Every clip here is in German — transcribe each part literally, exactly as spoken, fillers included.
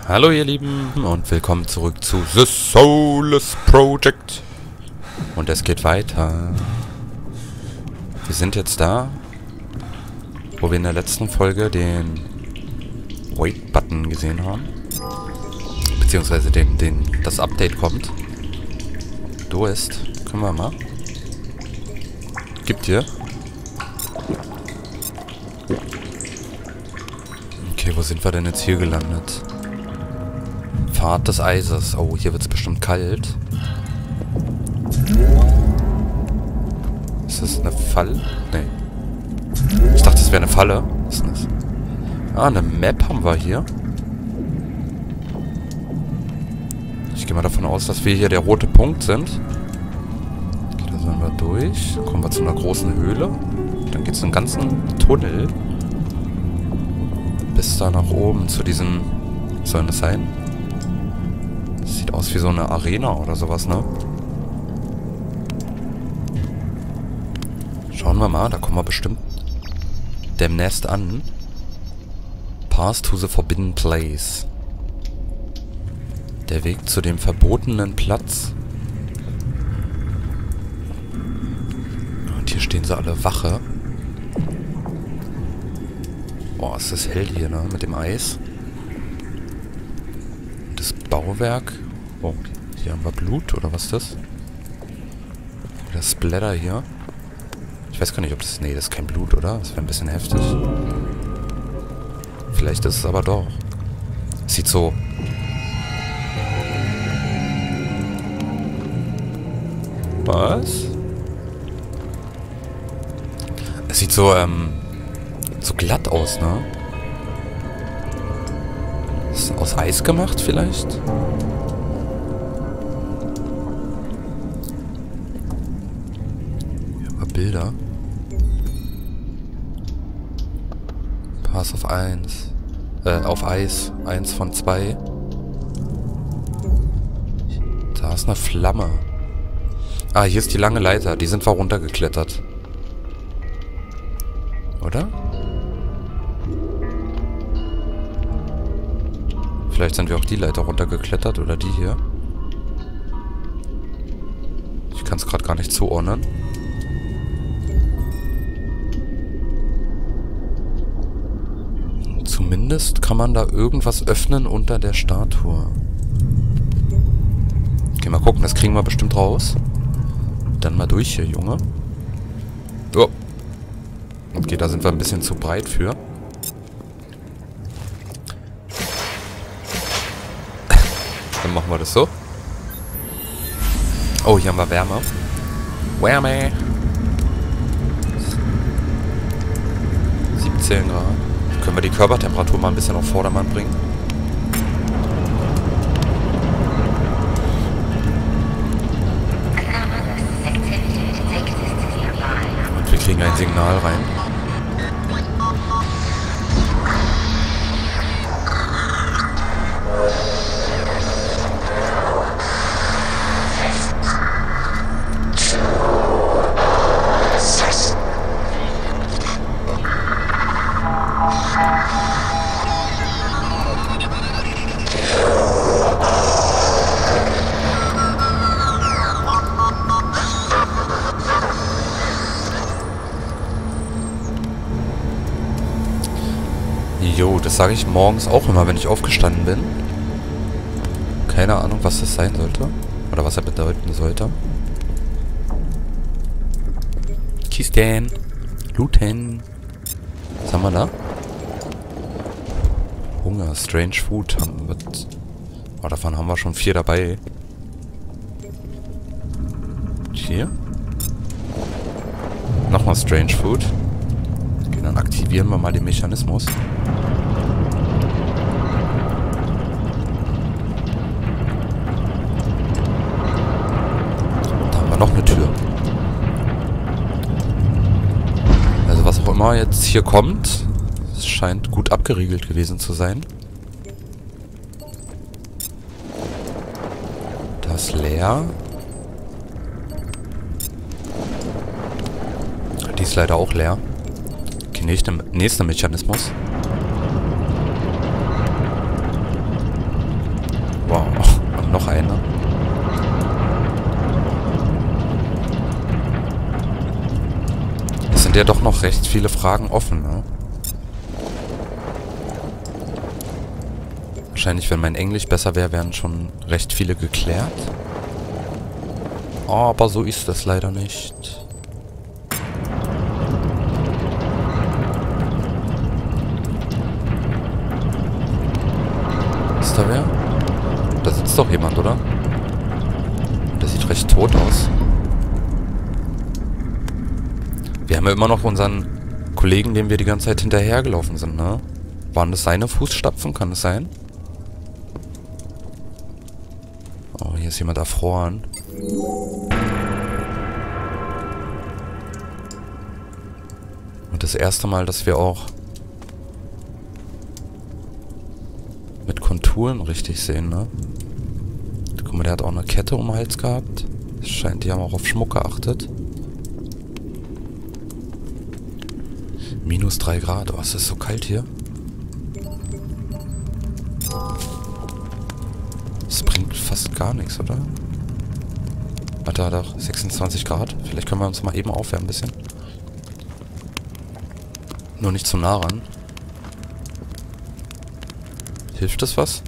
Hallo ihr Lieben und willkommen zurück zu The Soulless Project. Und es geht weiter. Wir sind jetzt da, wo wir in der letzten Folge den Wait-Button gesehen haben. Beziehungsweise den, den, das Update kommt. Durst. Können wir mal. Gibt dir. Okay, wo sind wir denn jetzt hier gelandet? Pfad des Eises. Oh, hier wird es bestimmt kalt. Ist das eine Falle? Nee. Ich dachte, das wäre eine Falle. Was ist denn das? Ah, eine Map haben wir hier. Ich gehe mal davon aus, dass wir hier der rote Punkt sind. Okay, da sind wir durch. Dann kommen wir zu einer großen Höhle. Dann geht es einen ganzen Tunnel. Bis da nach oben zu diesem... Was soll das sein? Sieht aus wie so eine Arena oder sowas, ne? Schauen wir mal, da kommen wir bestimmt demnächst an. Pass to the Forbidden Place. Der Weg zu dem verbotenen Platz. Und hier stehen sie alle Wache. Boah, ist das hell hier, ne? Mit dem Eis. Das Bauwerk. Oh, hier haben wir Blut, oder was ist das? Das Splatter hier. Ich weiß gar nicht, ob das... Nee, das ist kein Blut, oder? Das wäre ein bisschen heftig. Vielleicht ist es aber doch. Sieht so... Was? Es sieht so, ähm... so glatt aus, ne? Ist das aus Eis gemacht, vielleicht? Hier haben wir Bilder. Pass auf eins. Äh, auf Eis. Eins von zwei. Da ist eine Flamme. Ah, hier ist die lange Leiter. Die sind wir runtergeklettert. Oder? Vielleicht sind wir auch die Leiter runtergeklettert oder die hier. Ich kann es gerade gar nicht zuordnen. Zumindest kann man da irgendwas öffnen unter der Statue. Okay, mal gucken, das kriegen wir bestimmt raus. Dann mal durch hier, Junge. Oh. Okay, da sind wir ein bisschen zu breit für. Dann machen wir das so. Oh, hier haben wir Wärme. Wärme. siebzehn Grad. Können wir die Körpertemperatur mal ein bisschen auf Vordermann bringen? Und wir kriegen ein Signal rein. Jo, das sage ich morgens auch immer, wenn ich aufgestanden bin. Keine Ahnung, was das sein sollte. Oder was er bedeuten sollte. Kisten. Looten. Was haben wir da? Hunger, Strange Food. Haben wir... Oh, davon haben wir schon vier dabei. Hier. Nochmal Strange Food. Okay, dann aktivieren wir mal den Mechanismus. Noch eine Tür. Also was auch immer jetzt hier kommt, es scheint gut abgeriegelt gewesen zu sein. Das ist leer. Die ist leider auch leer. Okay, nächster, nächster Mechanismus. ja doch noch recht viele Fragen offen, ne? Wahrscheinlich, wenn mein Englisch besser wäre, wären schon recht viele geklärt. Aber so ist das leider nicht. Ist da wer? Da sitzt doch jemand, oder? Der sieht recht tot aus. Wir haben ja immer noch unseren Kollegen, dem wir die ganze Zeit hinterhergelaufen sind, ne? Waren das seine Fußstapfen? Kann es sein? Oh, hier ist jemand erfroren. Und das erste Mal, dass wir auch mit Konturen richtig sehen, ne? Guck mal, der hat auch eine Kette um den Hals gehabt. Es scheint, die haben auch auf Schmuck geachtet. Minus drei Grad. Oh, es ist so kalt hier. Das bringt fast gar nichts, oder? Warte, da doch. sechsundzwanzig Grad. Vielleicht können wir uns mal eben aufwärmen ein bisschen. Nur nicht zu nah ran. Hilft das was?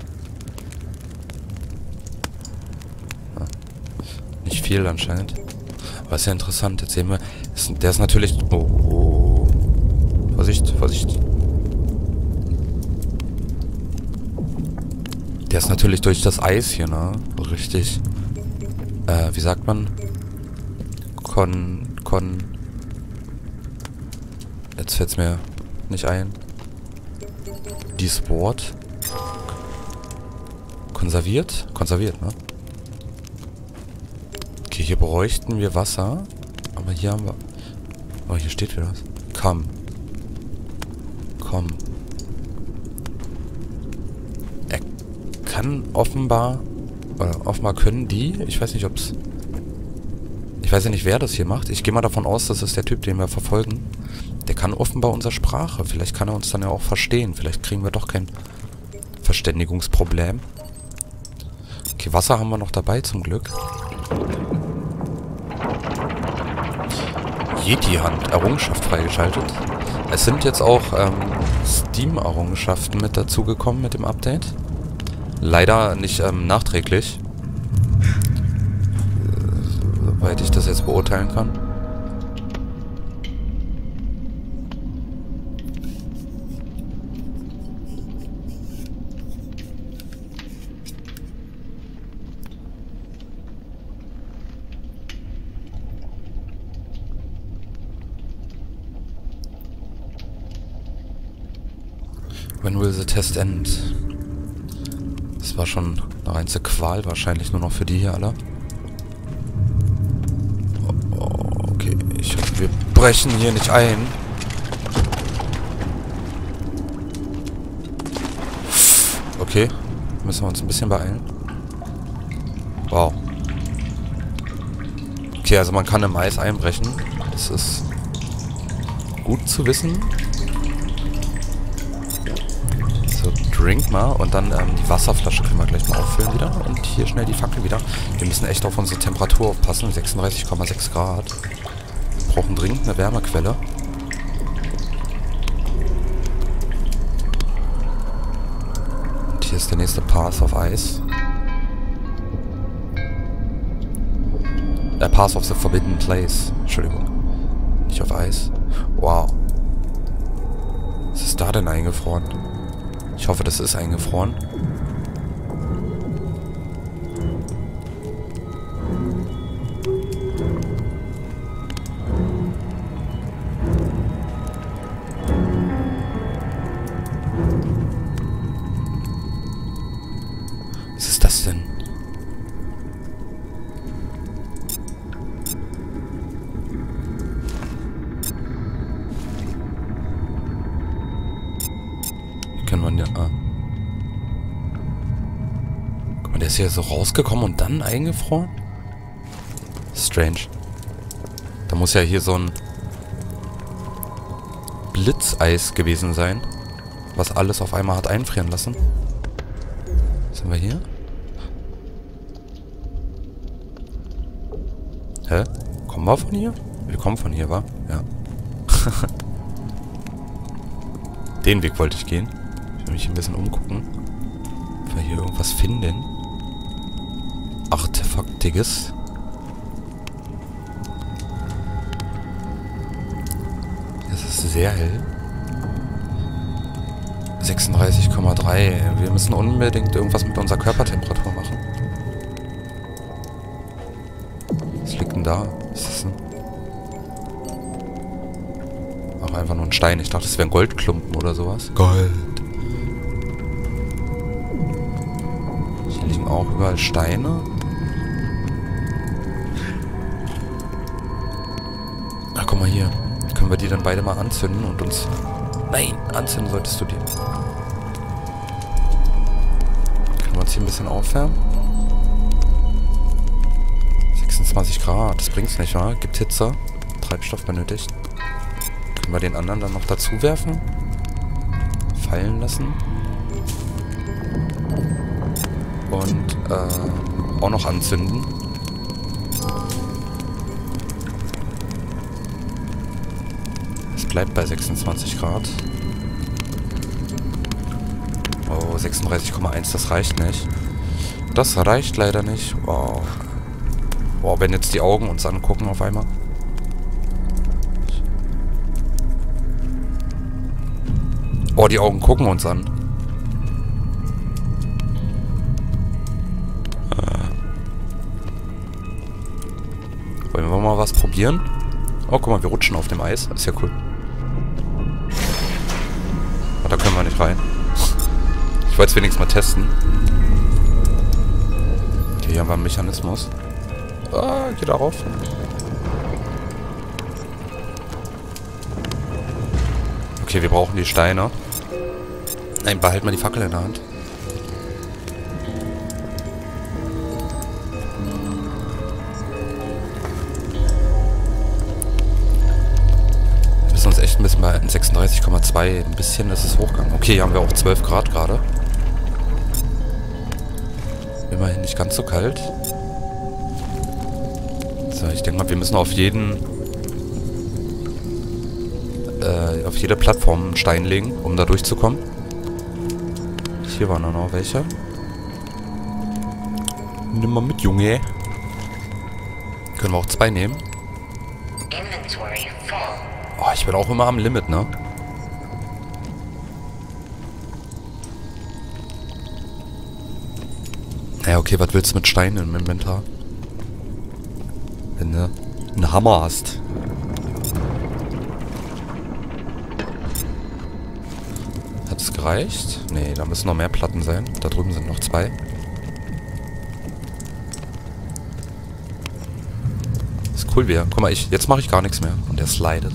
Ah. Nicht viel anscheinend. Aber ist ja interessant. Jetzt sehen wir... Ist, der ist natürlich... Oh, oh. Vorsicht, Vorsicht. Der ist natürlich durch das Eis hier, ne? Richtig. Äh, wie sagt man? Kon... Kon... Jetzt fällt's mir nicht ein. Dieses Wort. Konserviert? Konserviert, ne? Okay, hier bräuchten wir Wasser. Aber hier haben wir... Oh, hier steht wieder was. Komm. Komm. Er kann offenbar... Oder offenbar können die... Ich weiß nicht, ob's... Ich weiß ja nicht, wer das hier macht. Ich gehe mal davon aus, das ist der Typ, den wir verfolgen. Der kann offenbar unsere Sprache. Vielleicht kann er uns dann ja auch verstehen. Vielleicht kriegen wir doch kein Verständigungsproblem. Okay, Wasser haben wir noch dabei, zum Glück. Yeti-Hand. Errungenschaft freigeschaltet. Es sind jetzt auch ähm, Steam-Errungenschaften mit dazugekommen mit dem Update. Leider nicht ähm, nachträglich. Äh, soweit ich das jetzt beurteilen kann. When will the test end? Das war schon eine reinste Qual, wahrscheinlich nur noch für die hier alle. Oh, oh, okay, ich hoffe, wir brechen hier nicht ein. Okay, müssen wir uns ein bisschen beeilen. Wow. Okay, also man kann im Eis einbrechen. Das ist gut zu wissen. So, drink mal und dann ähm, die Wasserflasche können wir gleich mal auffüllen wieder. Und hier schnell die Fackel wieder. Wir müssen echt auf unsere Temperatur aufpassen. sechsunddreißig Komma sechs Grad. Wir brauchen dringend eine Wärmequelle. Und hier ist der nächste Pass auf Eis. Der Pass of the Forbidden Place. Entschuldigung. Nicht auf Eis. Wow. Was ist da denn eingefroren? Ich hoffe, das ist eingefroren. Was ist das denn? Kann man ja... Ah. Guck mal, der ist hier so rausgekommen und dann eingefroren? Strange. Da muss ja hier so ein Blitzeis gewesen sein, was alles auf einmal hat einfrieren lassen. Sind wir hier? Hä? Kommen wir von hier? Wir kommen von hier, wa? Ja. Den Weg wollte ich gehen. Ich will mich ein bisschen umgucken. Ob wir hier irgendwas finden. Artefaktiges. Es ist sehr hell. sechsunddreißig Komma drei. Wir müssen unbedingt irgendwas mit unserer Körpertemperatur machen. Was liegt denn da? Was ist das denn? Ach, einfach nur ein Stein. Ich dachte, das wäre ein Goldklumpen oder sowas. Gold. Hier liegen auch überall Steine. Ach, guck mal hier. Können wir die dann beide mal anzünden und uns... Nein, anzünden solltest du die. Können wir uns hier ein bisschen aufwärmen? sechsundzwanzig Grad, das bringt's nicht, wa? Gibt Hitze. Treibstoff benötigt. Können wir den anderen dann noch dazu werfen? Fallen lassen. Und äh, auch noch anzünden. Es bleibt bei sechsundzwanzig Grad. Oh, sechsunddreißig Komma eins, das reicht nicht. Das reicht leider nicht. Wow. Wow, wenn jetzt die Augen uns angucken auf einmal. Oh, die Augen gucken uns an. Wollen wir mal was probieren? Oh, guck mal, wir rutschen auf dem Eis. Das ist ja cool. Oh, da können wir nicht rein. Ich wollte es wenigstens mal testen. Okay, hier haben wir einen Mechanismus. Ah, geh darauf. Okay, wir brauchen die Steine. Nein, behalt mal die Fackel in der Hand. Wir müssen uns echt ein bisschen behalten. sechsunddreißig Komma zwei. Ein bisschen ist es hochgegangen. Okay, hier haben wir auch zwölf Grad gerade. Immerhin nicht ganz so kalt. So, ich denke mal, wir müssen auf jeden... Äh, auf jede Plattform einen Stein legen, um da durchzukommen. Hier waren noch welche. Nimm mal mit, Junge. Können wir auch zwei nehmen. Oh, ich bin auch immer am Limit, ne? Ja, okay, was willst du mit Steinen im Inventar? Wenn du einen Hammer hast. Hat es gereicht? Nee, da müssen noch mehr Platten sein. Da drüben sind noch zwei. Ist cool, wie er. Guck mal, ich, jetzt mache ich gar nichts mehr. Und der slidet.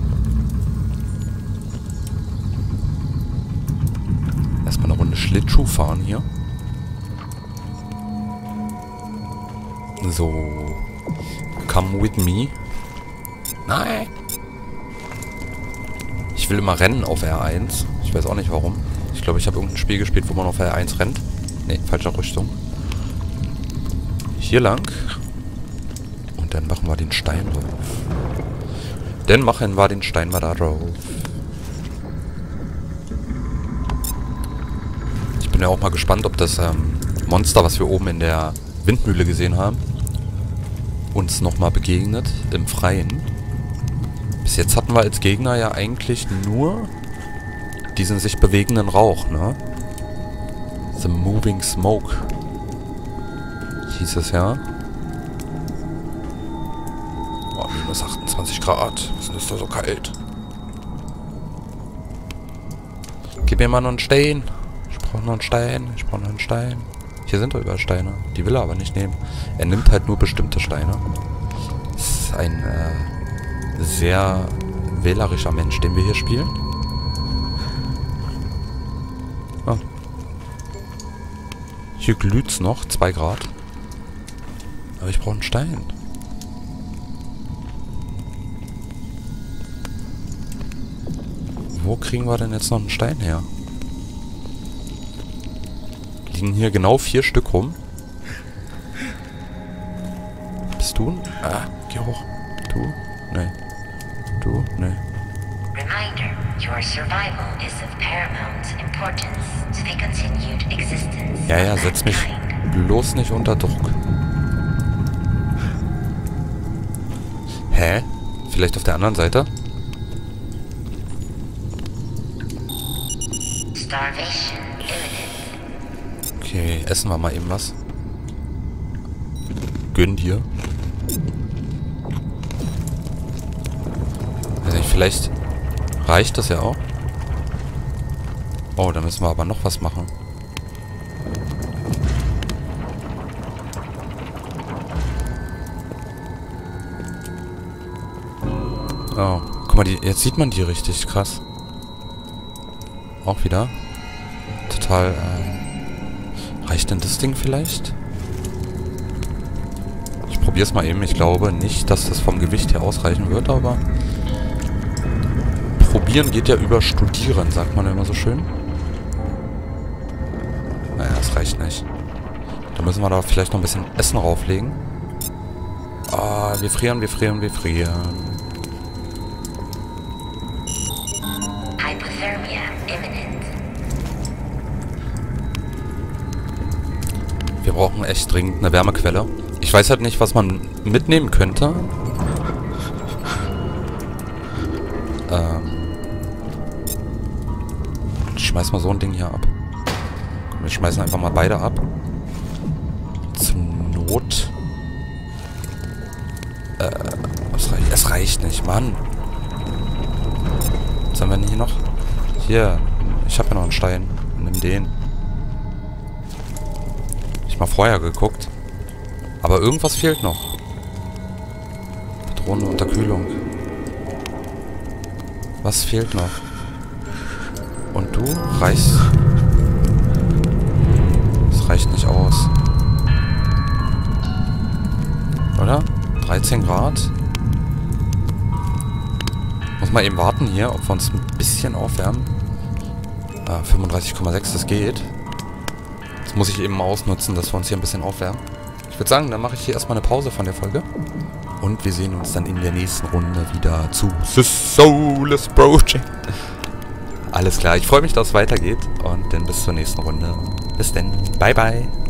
Erstmal eine Runde Schlittschuh fahren hier. So. Come with me. Nein. Ich will immer rennen auf R eins. Ich weiß auch nicht warum. Ich glaube, ich habe irgendein Spiel gespielt, wo man auf R eins rennt. Ne, falsche Richtung. Hier lang. Und dann machen wir den Stein drauf. Dann machen wir den Stein mal da drauf. Ich bin ja auch mal gespannt, ob das ähm, Monster, was wir oben in der Windmühle gesehen haben, uns nochmal begegnet im Freien. Bis jetzt hatten wir als Gegner ja eigentlich nur diesen sich bewegenden Rauch, ne? The Moving Smoke. Hieß es ja. Oh, minus achtundzwanzig Grad. Was ist da so kalt? Gib mir mal noch einen Stein. Ich brauche noch einen Stein. Ich brauche noch einen Stein. Hier sind doch überall Steine. Die will er aber nicht nehmen. Er nimmt halt nur bestimmte Steine. Das ist ein äh, sehr wählerischer Mensch, den wir hier spielen. Ah. Hier glüht's noch. zwei Grad. Aber ich brauche einen Stein. Wo kriegen wir denn jetzt noch einen Stein her? Liegen hier genau vier Stück rum. Bist du? Ah, geh hoch. Du? Nee. Du? Nee. Reminder, your survival is of paramount importance to the continued existence Ja, ja, of setz mich mankind. bloß nicht unter Druck. Hä? Vielleicht auf der anderen Seite? Starvation imminent. Okay, essen wir mal eben was. Gönn dir. Weiß nicht, vielleicht reicht das ja auch. Oh, da müssen wir aber noch was machen. Oh, guck mal, die, jetzt sieht man die richtig krass. Auch wieder. Total, äh, reicht denn das Ding vielleicht? Ich probier's mal eben. Ich glaube nicht, dass das vom Gewicht her ausreichen wird, aber probieren geht ja über studieren, sagt man ja immer so schön. Naja, das reicht nicht. Da müssen wir da vielleicht noch ein bisschen Essen rauflegen. Ah, wir frieren, wir frieren, wir frieren. Hypothermia imminent. Wir brauchen echt dringend eine Wärmequelle. Ich weiß halt nicht, was man mitnehmen könnte. Ähm. Ich schmeiß mal so ein Ding hier ab. Komm, wir schmeißen einfach mal beide ab. Zur Not. Äh, es reicht, es reicht nicht, Mann. Was haben wir denn hier noch? Hier, ich habe ja noch einen Stein. Nimm den. Ich mal vorher geguckt. Aber irgendwas fehlt noch. Patrone Unterkühlung. Was fehlt noch? Und du reichst. Das reicht nicht aus. Oder? dreizehn Grad. Muss mal eben warten hier, ob wir uns ein bisschen aufwärmen. Ah, fünfunddreißig Komma sechs, das geht. Das muss ich eben mal ausnutzen, dass wir uns hier ein bisschen aufwärmen. Ich würde sagen, dann mache ich hier erstmal eine Pause von der Folge. Und wir sehen uns dann in der nächsten Runde wieder zu The Soulless Project. Alles klar, ich freue mich, dass es weitergeht. Und dann bis zur nächsten Runde. Bis dann. Bye, bye.